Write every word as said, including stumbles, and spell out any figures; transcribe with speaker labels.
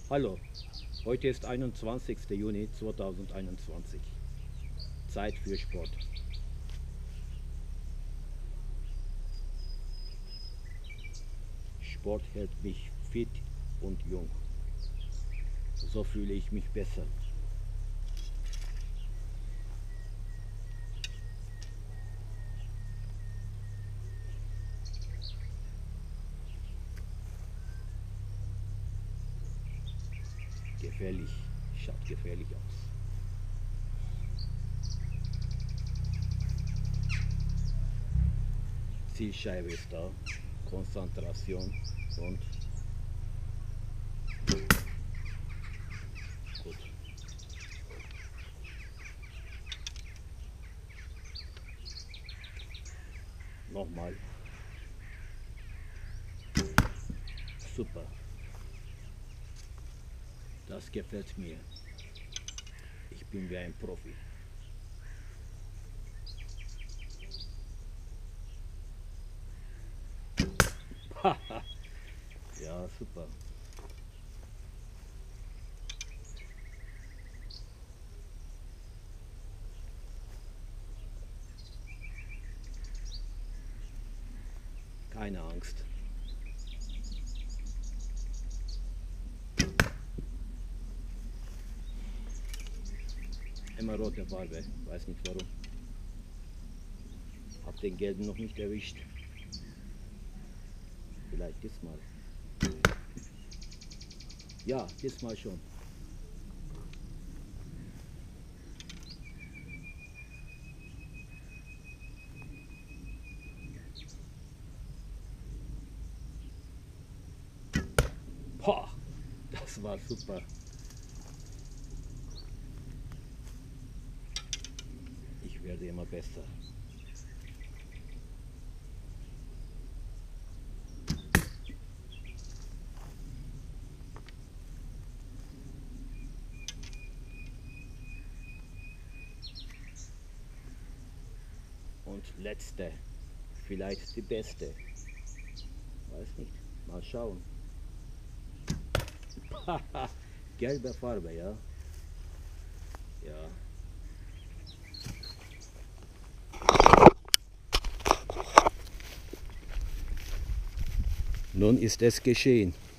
Speaker 1: Hallo, heute ist einundzwanzigster Juni zweitausendeinundzwanzig. Zeit für Sport. Sport hält mich fit und jung. So fühle ich mich besser. Gefährlich, schaut gefährlich aus. Zielscheibe ist da, Konzentration und gut. Nochmal. Super. Das gefällt mir. Ich bin wie ein Profi. Haha. Ja, super. Keine Angst. Immer rote Farbe, weiß nicht warum. Hab den gelben noch nicht erwischt. Vielleicht diesmal. Ja, diesmal schon. Boah, das war super. Ich werde immer besser. Und letzte, vielleicht die beste. Weiß nicht, mal schauen. Gelbe Farbe, ja? Ja. Nun ist es geschehen.